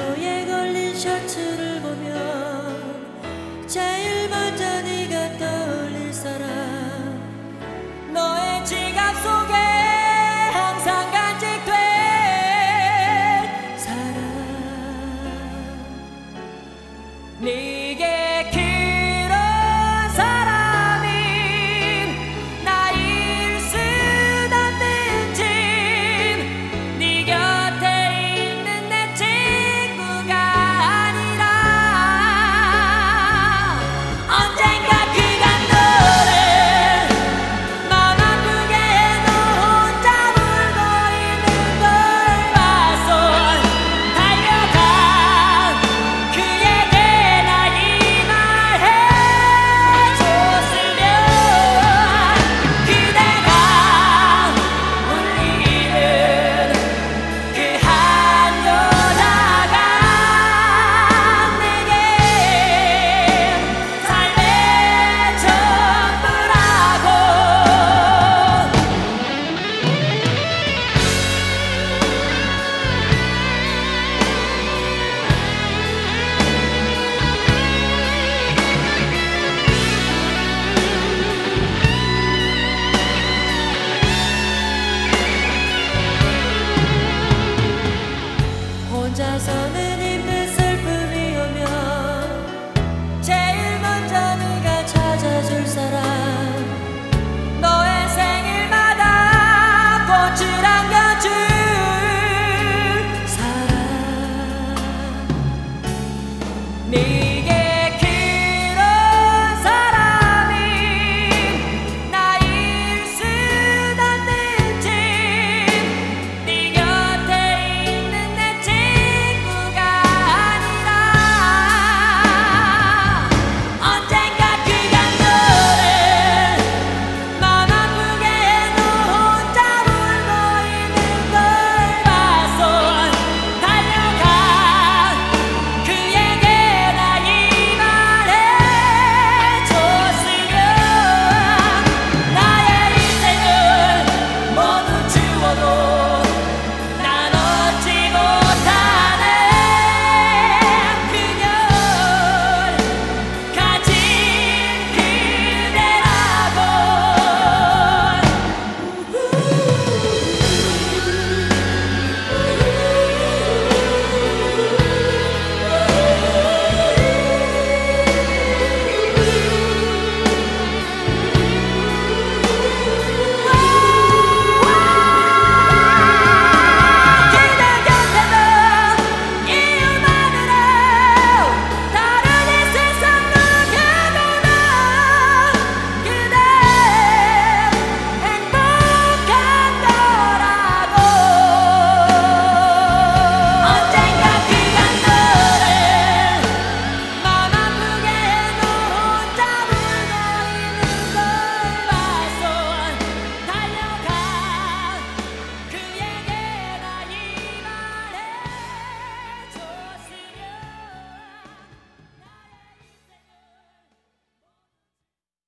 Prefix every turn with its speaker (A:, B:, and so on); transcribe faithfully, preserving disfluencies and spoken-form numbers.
A: 묘에 걸린 셔츠를 보면 제일 먼저 네가 떠올릴 사람, 너의 지갑 속에 항상 간직된 사람. 네게 그런 사람인 나일 순 없는 진, 네 곁에 있는 내 친구가 아니라 언젠가 그간 너를 맘 아프게 너 혼자 울고 있는 걸 봐서 달려가 그에게 나 이 말 해줬으면, 그대가 울리는 그 한 여자가 내겐 삶의 전부라고. 혼자서는 힘든 슬픔이 오면 제일 먼저 네가 찾아줄 사람, 너의 생일마다 꽃을 안겨줄 사람. 네